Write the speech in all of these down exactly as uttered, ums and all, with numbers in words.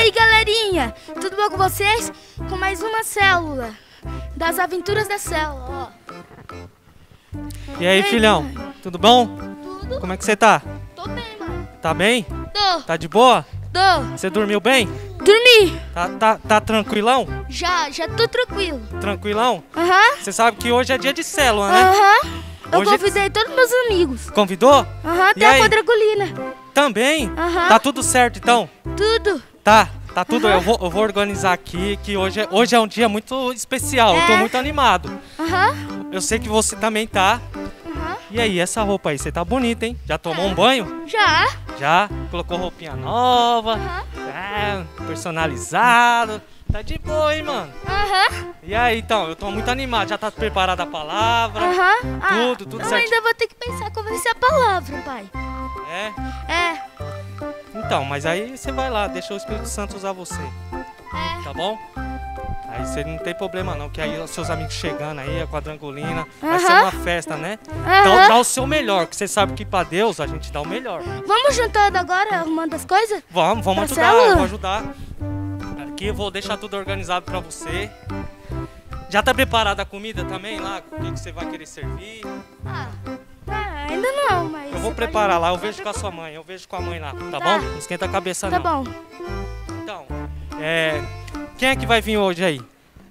aí, galerinha, tudo bom com vocês? Com mais uma célula das aventuras da célula, ó. E aí, filhão, tudo bom? Tudo. Como é que você tá? Tô bem, mano. Tá bem? Tô. Tá de boa? Tô. Você dormiu bem? Dormi. Tá, tá, tá tranquilão? Já, já tô tranquilo. Tranquilão? Aham. Você sabe que hoje é dia de célula, né? Aham. Eu Hoje- convidei todos meus amigos. Convidou? Aham, E até a aí? quadrangulina. Também? Aham. Tá tudo certo, então? Tudo. Tá, tá tudo. Aham. Eu, vou, eu vou organizar aqui, que hoje é, hoje é um dia muito especial. Eu tô É. muito animado. Aham. Eu sei que você também tá. Aham. E aí, essa roupa aí, você tá bonita, hein? Já tomou É. um banho? Já. Já? Colocou roupinha nova? Aham. É, personalizado. Tá de boa, hein, mano? Aham. E aí, então, eu tô muito animado. Já tá preparada a palavra? Aham. Ah, Tudo, tudo eu certo. ainda vou ter que pensar qual vai ser a palavra, pai. É? É. Então, mas aí você vai lá, deixa o Espírito Santo usar você, É. tá bom? Aí você não tem problema não, que aí os seus amigos chegando aí, a quadrangulina, vai ser Aham. uma festa, né? Aham. Dá, dá o seu melhor, que você sabe que pra Deus a gente dá o melhor. Vamos juntando agora, arrumando as coisas? Vamos, vamos Pra ajudar, célula? eu vou ajudar. Aqui eu vou deixar tudo organizado pra você. Já tá preparada a comida também lá? O que, que você vai querer servir? Ah, tá, ainda não, mas... Eu vou você preparar pode- lá, eu vejo com a sua mãe, eu vejo com a mãe lá, tá, Tá. bom? Não esquenta a cabeça Tá não. bom. Então, é... quem é que vai vir hoje aí?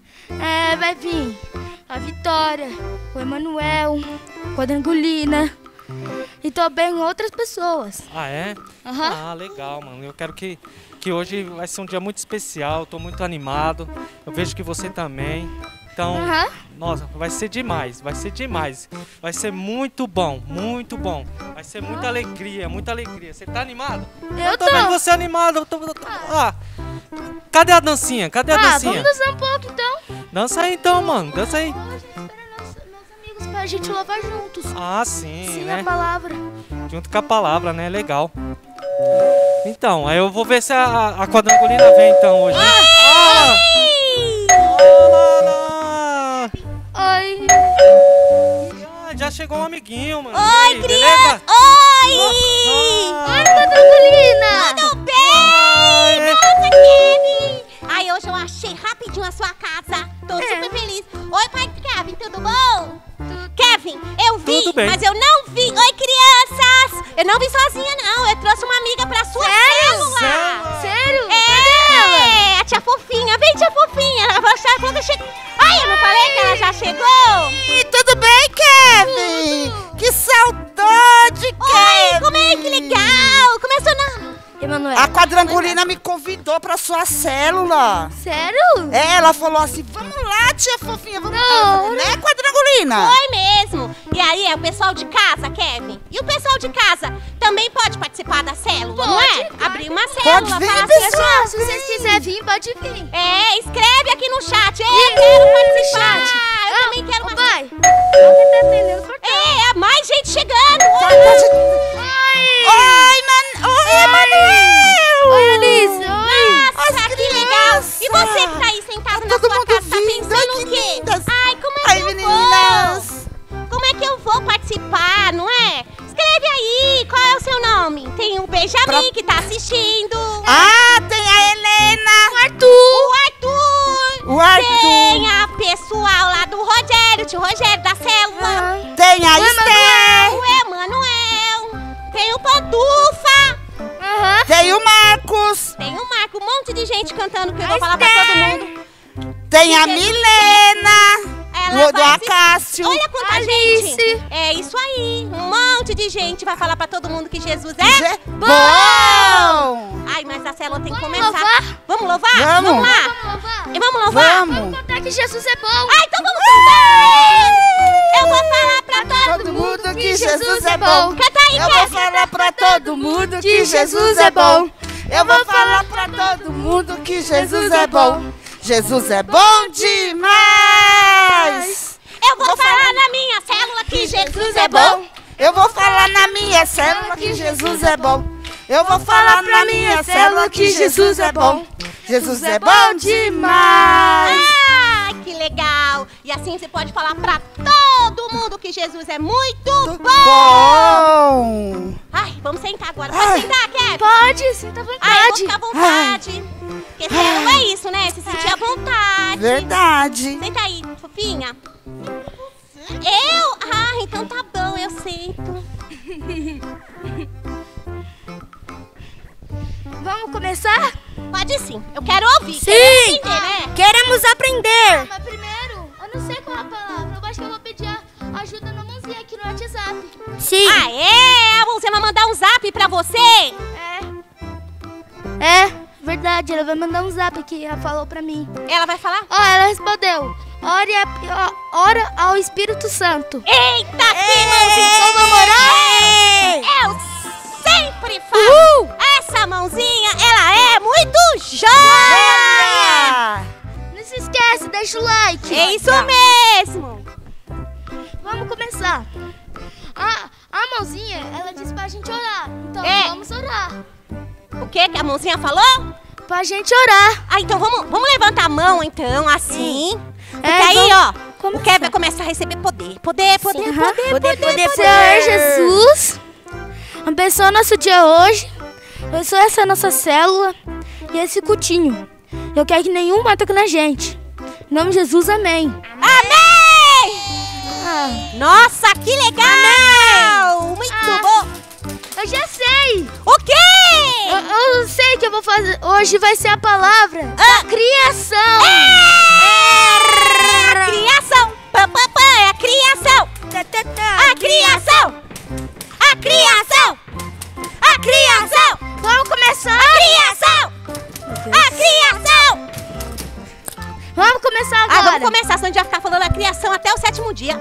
É, vai vir a Vitória, o Emanuel, Quadrangulina e também outras pessoas. Ah, é? Aham. Ah, legal, mano. Eu quero que, que hoje vai ser um dia muito especial. Eu tô muito animado. Eu vejo que você também. Então, Aham. nossa, vai ser demais. Vai ser demais. Vai ser muito bom, muito bom. Vai ser muita alegria, muita alegria. Você tá animado? Eu tô tô. vendo você animado. Eu tô, eu tô- ah, cadê a dancinha? Cadê a Ah, dancinha? vamos dançar um pouco então. Dança aí então, mano. Dança aí. Hoje espera meus, meus amigos pra gente louvar juntos. Ah, sim, Sim, né? a palavra. Junto com a palavra, né? Legal. Então, aí eu vou ver se a, a quadrangulina vem então hoje. Né? Ah! Olá! Oi. Ah, já chegou um amiguinho, mano. Oi, E aí, criança! beleza? Oi! Ah, Oi, Quadrangulina. Tudo bem? Oi. Nossa, Kevin! Ai, hoje eu achei rapidinho a sua casa. Tô É. super feliz. Oi, pai Kevin, tudo bom? Kevin, eu vim, Tudo bem. mas eu não vim. Oi, crianças! Eu não vim sozinha, não. Eu trouxe uma amiga pra sua célula. Célula? Sério? É, a tia Fofinha. Vem, tia Fofinha. Ela falou que quando eu cheguei... Ai, eu não falei que ela já chegou? E tudo bem, Kevin? Que saudade, Oi, Kevin! como é que legal? Começou na... Emanuel. A quadrangulina me convidou pra sua célula. Sério? É, ela falou assim, vamos lá, tia fofinha, vamos Não, lá. Eu falei, né, quadrangulina? Foi mesmo. E aí, é o pessoal de casa, Kevin? E o pessoal de casa também pode participar da célula, não é? Pode, Abrir uma célula, Pode vir, falar pessoal. assim, Se vocês quiserem vir, pode vir. é, escreve aqui no chat. Eu quero participar. Eu também quero Ô, uma... pai, alguém tá atendendo por quê? É, mais gente chegando. Oi, man... Oi, Emanuel! Oi, Alice. Oi. Nossa, que legal. E você que tá aí sentado na todo sua mundo casa, tá vindo. pensando Ai, o que quê? lindas. Ai, como é Ai, que eu meninas. vou? Como é que eu vou participar, não é? Escreve aí, qual é o seu nome? Tem o Benjamin Pra- que tá assistindo. Ah, tem a Helena. O Arthur! O Arthur. Tem a pessoal lá do Rogério, tio Rogério da célula. Tem a Esther. O Emanuel. Tem o Pantufa. Aham. Tem o Marcos. Tem o Marco, um monte de gente cantando que eu A vou falar pra Esther. todo mundo. Tem a Jesus. Milena. Ela Do, do vai assistir. Acácio. Olha quanta Alice. gente. É isso aí. Um monte de gente vai falar pra todo mundo que Jesus é Je- Bom. Ai, mas a célula tem que Vamos começar. louvar? Vamos louvar? Vamos. lá. Vamos louvar? E vamos louvar? Vamos. Contar que Jesus é bom. Ah, então vamos cantar! Eu vou falar pra todo Todo mundo que Jesus é bom. Canta aí, Eu vou Kevin. falar pra todo mundo que Jesus é bom. Eu vou falar pra todo mundo que Jesus é bom. Jesus é bom demais. Eu vou falar na minha célula que Jesus é bom. Eu vou falar na minha célula que Jesus é bom. Eu vou falar na minha célula que Jesus é bom. Jesus é bom demais. Ah, que legal. E assim você pode falar pra todo mundo que Jesus é muito bom. Bom! Ai, vamos sentar agora. Pode Ai. sentar, Kevin? Pode, sinta à vontade. Ai, eu vou ficar à vontade. Porque célula é isso, né? Se sentir à vontade. Verdade. Senta aí, fofinha. Eu? Ah, então tá bom, eu sento. Vamos começar? Pode sim, eu quero ouvir. Sim. Quero aprender, né? Queremos aprender. Mas primeiro, eu não sei qual é a palavra. Eu acho que eu vou pedir a ajuda na mãozinha aqui no WhatsApp. Sim. Ah, é? A mãozinha vai mandar um zap pra você? É. É, verdade. Ela vai mandar um zap aqui. Ela falou pra mim. Ela vai falar? Ó, ela respondeu. Ore, a, ora ao Espírito Santo. Eita, que mãozinha! Vamos orar? Eu sempre falo. Uhul. Essa mãozinha, ela é muito joia! Não se esquece, deixa o like. É isso mesmo. Vamos começar. A, a mãozinha, ela disse pra gente orar. Então É. vamos orar. O que que a mãozinha falou? Pra gente orar. Ah, então vamos, vamos levantar a mão, então, assim. Porque É, aí, vamos ó, o começar. Kevin vai começar a receber poder. Poder, poder, Sim, poder, aham. poder, Poder, poder, Senhor Jesus, abençoa nosso dia hoje. Abençoa essa nossa célula e esse cultinho. Eu quero que nenhum ataque na gente. Em nome de Jesus, amém. Amém! Ah, Nossa, que legal! Muito Ah. bom! eu já sei. O quê? Eu, eu sei que eu vou fazer. Hoje vai ser a palavra Ah. da criação. É a criação! Pam, pam, pam, é a criação! A criação! A criação! A criação! Vamos começar. A criação! A criação! Vamos começar Ah, agora. vamos começar, senão a gente vai ficar falando a criação até o sétimo dia.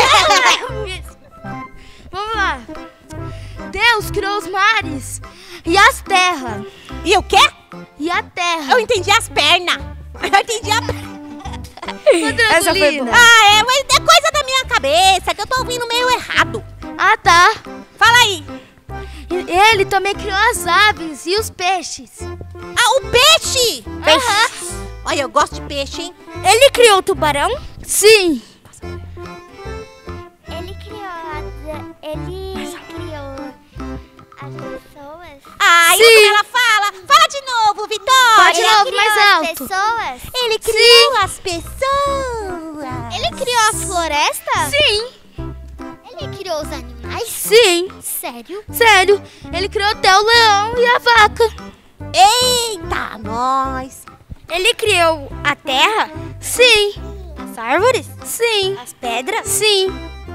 Vamos lá. Deus criou os mares e as terras. E o quê? E a terra. Eu entendi as pernas. Eu entendi a perna. Essa foi boa. Ah, é, mas é coisa da minha cabeça, que eu tô ouvindo meio errado. Ah, tá. Fala aí. E ele também criou as aves e os peixes. Ah, o peixe! Aham. Olha, eu gosto de peixe, hein? Ele criou o tubarão? Sim. Ele criou as, ele criou as pessoas. Ah, e Sim. como ela fala? Fala de novo, Vitória! Fala de Ele novo, criou mais as alto. pessoas. Ele criou as pessoas! Ele criou as florestas. Sim. Ele criou os animais. Sim. Sério? Sério. Ele criou até o leão e a vaca. Eita, nós! Ele criou a terra? Sim. As árvores? Sim. As pedras? Sim.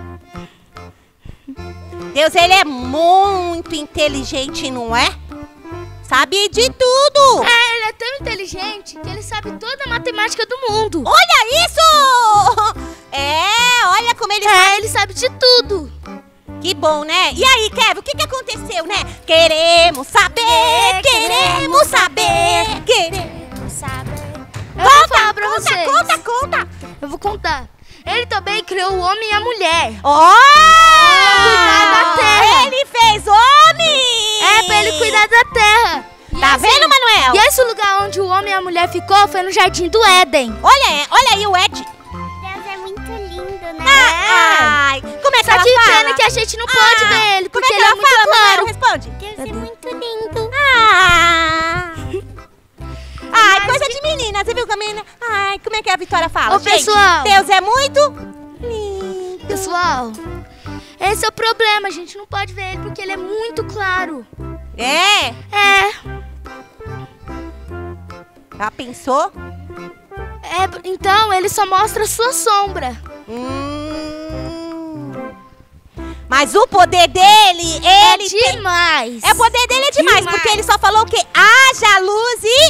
Deus, ele é muito inteligente, não é? Sabe de tudo! É, ele é tão inteligente que ele sabe toda a matemática do mundo. Olha isso! É, olha como ele sabe. É, ele sabe de tudo. Que bom, né? E aí, Kevin, o que, que aconteceu, né? Queremos saber, queremos saber, queremos saber. Eu vou falar pra conta, vocês. conta, conta! Eu vou contar. Ele também criou o homem e a mulher. Ó! Cuidar da terra. Ele fez homem! É, pra ele cuidar da terra. E Tá esse- vendo, Manuel? E esse lugar onde o homem e a mulher ficou foi no Jardim do Éden. Olha, olha aí o Ed. Deus é muito lindo, né? Ai, como é que Só ela que fala? pena que a gente não pode Ah, ver ele, como porque é que ele é ela muito fala, claro. Manuel? Responde. Deus é muito lindo. Ah! Ai, coisa de menina, você viu que a menina... Ai, como é que a Vitória fala? Ô, gente? pessoal. Deus é muito lindo. Pessoal, esse é o problema. A gente não pode ver ele porque ele é muito claro. É? É, Já pensou? é, então ele só mostra a sua sombra. Hum. Mas o poder dele, É ele tem... demais. É, o poder dele é demais, Demais. porque ele só falou o quê? Haja luz e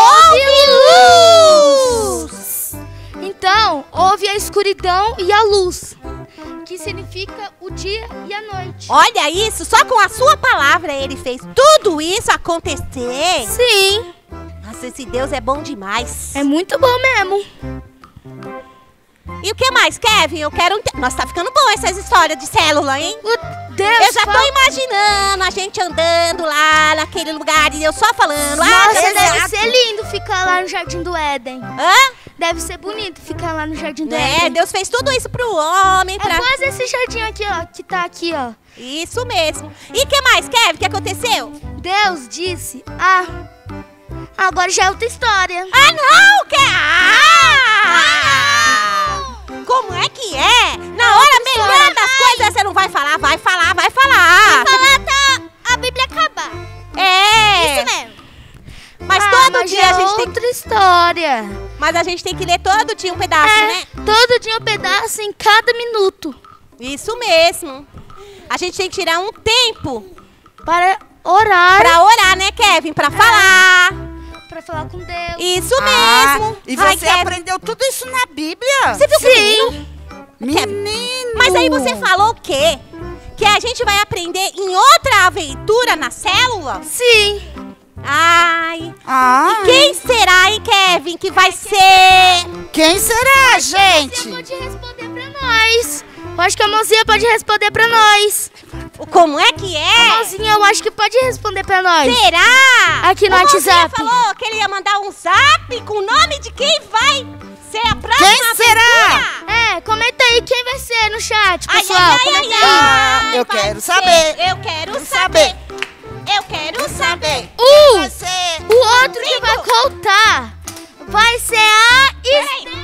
Houve luz! Então, houve a escuridão e a luz, que significa o dia e a noite. Olha isso, só com a sua palavra ele fez tudo isso acontecer. Sim, Nossa, esse Deus é bom demais. é muito bom mesmo. E o que mais, Kevin? Eu quero... ente- Nossa, tá ficando bom essas histórias de célula, hein? O Deus Eu já tô fala- imaginando a gente andando lá naquele lugar e eu só falando. Ah, Nossa, Deus é deve ato. ser lindo ficar lá no Jardim do Éden. Hã? Deve ser bonito ficar lá no jardim do Né? Éden. Deus fez tudo isso pro homem. É Pra... quase esse jardim aqui, ó, que tá aqui, ó. Isso mesmo. E o que mais, Kevin? O que aconteceu? Deus disse, ah, agora já é outra história. Ah, não! Que... Ah! Como é que é? Na hora melhor das coisas você não vai falar, vai falar, vai falar. Falar tá a Bíblia acabar. É. Isso mesmo. Mas Ah, todo mas dia é a gente tem outra história. Mas a gente tem que ler todo dia um pedaço, É, né? todo dia um pedaço em cada minuto. Isso mesmo. A gente tem que tirar um tempo Para orar, pra orar, né, Kevin? Pra falar. para falar com Deus. Isso Ah, mesmo. e Ai, você Kevin, aprendeu tudo isso na Bíblia? Você viu que Sim. Menino! Mas aí você falou o quê? Que a gente vai aprender em outra aventura na célula? Sim. Ai. Ah, E quem será, hein, Kevin, que vai ser? quem será, Você gente? pode responder pra nós. Eu acho que a mãozinha pode responder pra nós. Como é que A é? mãozinha eu acho que pode responder pra nós. Será? Aqui no O Mãozinha WhatsApp. falou que ele ia mandar um zap com o nome de quem vai ser a próxima Quem será? aventura. É, comenta aí quem vai ser no chat, Ai, pessoal. ai, ai, comenta ai, aí. ai, Eu vai quero ser- saber. Eu quero Quero saber. saber. Eu quero saber. Uh, Vai ser... o outro que vai contar vai ser a Peraí. Esther.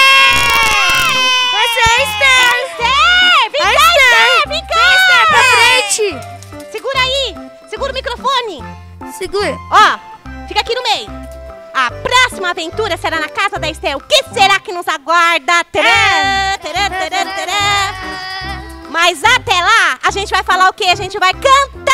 É! Vai ser a Esther. Esther, vem A cá, Esther. Esther, vem cá. Vem, Esther, pra frente. Segura aí. Segura o microfone. Segura. Ó, fica aqui no meio. A próxima aventura será na casa da Esther. O que será que nos aguarda? Tcharam, tcharam, tcharam, tcharam. Mas até lá, a gente vai falar o quê? A gente vai cantar!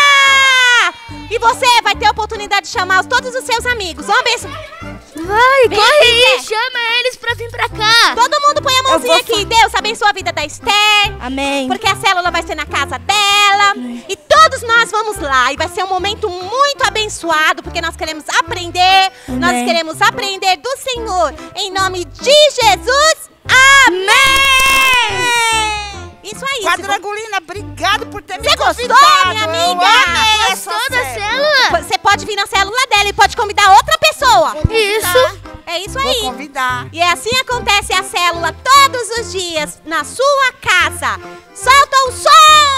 E você vai ter a oportunidade de chamar os- todos os seus amigos. Vamos ver se... Vai, Vem corre aqui, aí. Esther. Chama eles pra vir pra cá. Todo mundo põe a mãozinha vou aqui. Deus abençoa a vida da Esther. Amém. Porque a célula vai ser na casa dela. E todos nós vamos lá. E vai ser um momento muito abençoado. Porque nós queremos aprender. Nós Amém. queremos aprender do Senhor. Em nome de Jesus. Amém! Isso aí. Quadrangulina, obrigado por ter me Você gostou, convidado. minha Eu amiga? amei essa Gostou da célula. célula? Você pode vir na célula dela e pode convidar outra pessoa. Isso. É isso Vou aí. convidar. E assim acontece a célula todos os dias na sua casa. Solta o som!